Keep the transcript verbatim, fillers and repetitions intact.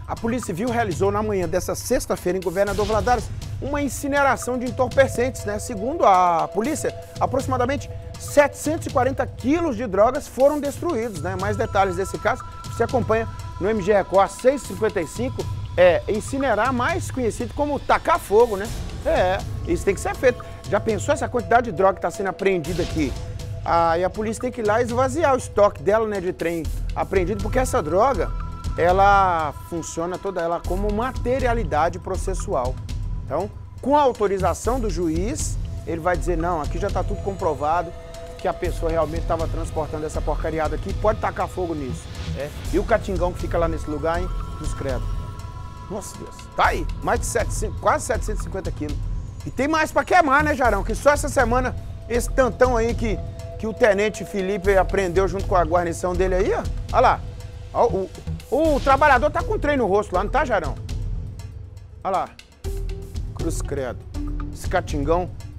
A Polícia Civil realizou na manhã dessa sexta-feira em Governador Valadares uma incineração de entorpecentes, né? Segundo a polícia, aproximadamente setecentos e quarenta quilos de drogas foram destruídos, né? Mais detalhes desse caso você acompanha no M G Record seiscentos e cinquenta e cinco. É incinerar, mais conhecido como tacar fogo, né? É, isso tem que ser feito. Já pensou essa quantidade de droga que está sendo apreendida aqui? Aí a polícia tem que ir lá esvaziar o estoque dela, né, de trem apreendido, porque essa droga, ela funciona toda ela como materialidade processual. Então, com a autorização do juiz, ele vai dizer, não, aqui já está tudo comprovado que a pessoa realmente estava transportando essa porcariada aqui, pode tacar fogo nisso. É. E o catingão que fica lá nesse lugar, hein, dos credos. Nossa Deus, tá aí, mais de setecentos, quase setecentos e cinquenta quilos. E tem mais pra queimar, né, Jarão? Que só essa semana, esse tantão aí que, que o tenente Felipe apreendeu junto com a guarnição dele aí, ó. Olha lá. Ó, o, o, o trabalhador tá com um trem no rosto lá, não tá, Jarão? Olha lá. Cruz credo. Esse catingão